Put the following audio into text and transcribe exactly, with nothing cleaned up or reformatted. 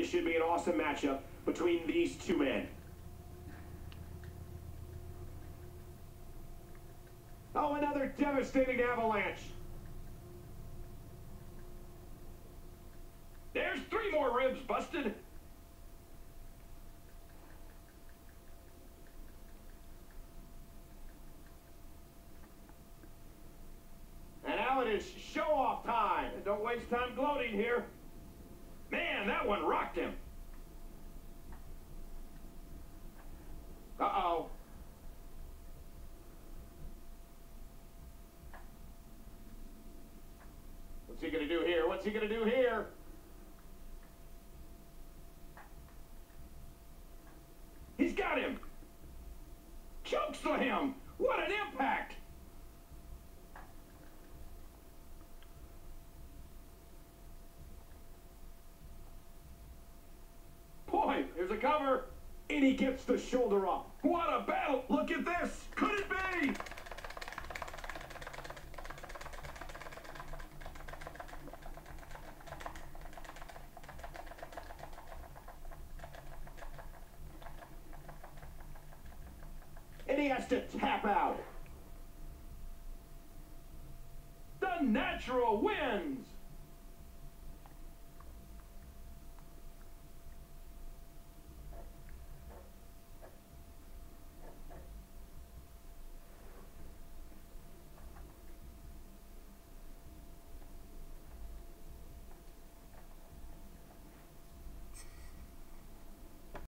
should be an awesome matchup between these two men. Oh, another devastating avalanche. There's three more ribs busted. And now it is show-off time. Don't waste time gloating here. Man, that one rocked him. Uh-oh. What's he gonna do here? What's he gonna do here? He's got him. Chokeslam. What an impact. Boy, there's a cover. And he gets the shoulder off. What a battle. Look at this. Could it be? And he has to tap out. The Natural wins.